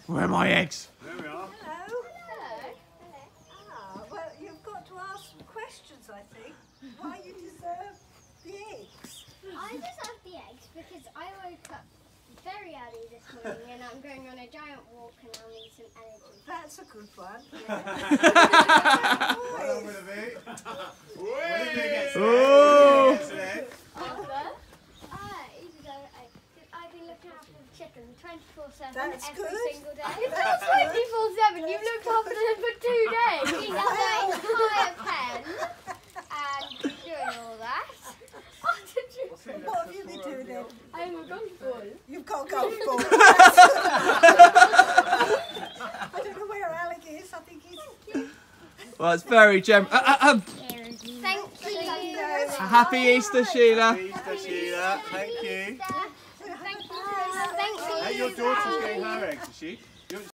Where are my eggs? There we are. Hello. Hello. Ah, well, you've got to ask some questions, I think. Why you deserve the eggs? I deserve the eggs because I woke up very early this morning and I'm going on a giant walk and I'll need some energy. That's a good one. Well done, Willoughby. When are you going to get some Oh. eggs? I've been looking after the chickens 24/7 That's every good. single day. That's good. 24/7, you've looked after them for 2 days. Cleaned out their entire pen and doing all that. What have you been doing then? I'm a golf ball. You've got a golf ball. I don't know where Alec is. I think he's... Well, it's very Thank you. A happy Easter, Sheila. Happy Easter, Sheila. Thank you. Thank you. Hey, your daughter's getting her eggs, is she?